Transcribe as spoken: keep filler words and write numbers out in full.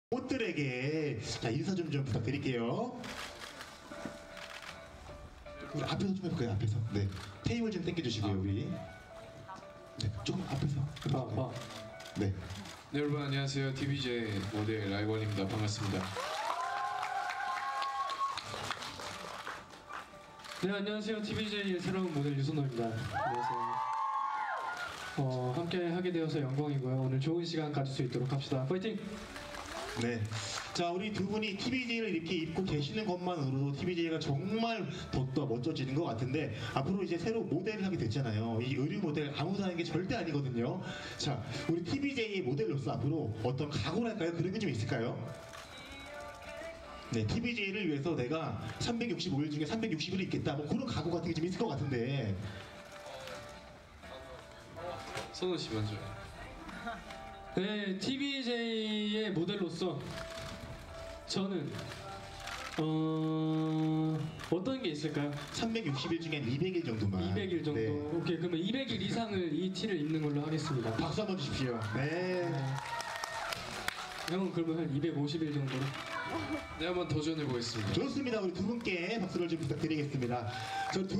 꽃들에게 자 인사 좀 좀 부탁드릴게요. 우리 앞에서 좀 해볼까요? 앞에서. 네. 테이블 좀 당겨주시고요, 아. 우리. 네. 조금 앞에서. 아, 아. 네. 네, 여러분 안녕하세요. 티비제이 모델 라이원입니다. 반갑습니다. 네, 안녕하세요. 티비제이의 새로운 모델 유선호입니다. 안녕하세요. 어, 함께 하게 되어서 영광이고요. 오늘 좋은 시간 가질 수 있도록 합시다. 파이팅! 네. 자, 우리 두 분이 티비제이를 이렇게 입고 계시는 것만으로도 티비제이가 정말 더더 멋져지는 것 같은데, 앞으로 이제 새로 모델을 하게 됐잖아요. 이 의류 모델 아무나 하는 게 절대 아니거든요. 자, 우리 티비제이의 모델로서 앞으로 어떤 각오랄까요? 그런 게 좀 있을까요? 네, 티비제이를 위해서 내가 삼백육십오 일 중에 삼백육십 일을 있겠다. 뭐 그런 각오 같은 게 좀 있을 것 같은데. 선우 씨 먼저. 네, 티비제이의 모델로서 저는 어... 어떤 게 있을까요? 삼백육십 일 중에 이백 일 정도만. 이백 일 정도. 네. 오케이, 그러면 이백 일 이상을 이 티를 입는 걸로 하겠습니다. 박수 한번 주십시오. 네. 형은 그러면 한 이백오십 일 정도로? 네, 한번 도전해 보겠습니다. 좋습니다. 우리 두 분께 박수를 좀 부탁드리겠습니다. 저 두